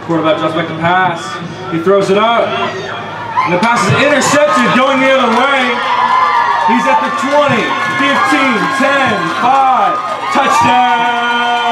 Quarterback drops back to pass. He throws it up. And the pass is intercepted going the other way. He's at the 20, 15, 10, 5. Touchdown!